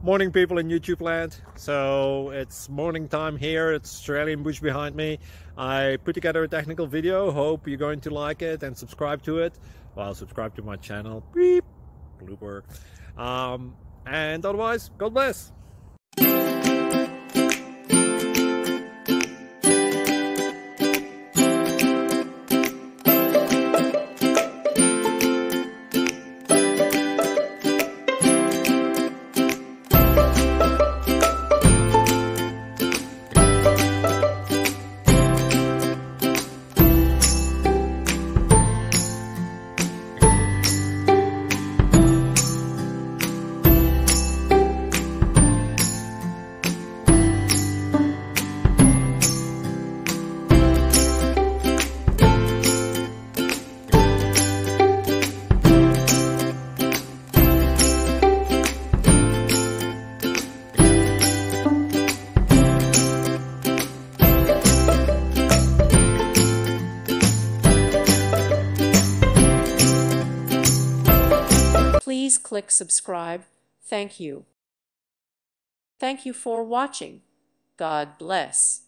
Morning, people in YouTube land. So it's morning time here. It's Australian bush behind me. I put together a technical video. Hope you're going to like it and subscribe to it. Well, subscribe to my channel. Beep. Blooper. And otherwise, God bless. Please click subscribe. Thank you. Thank you for watching. God bless.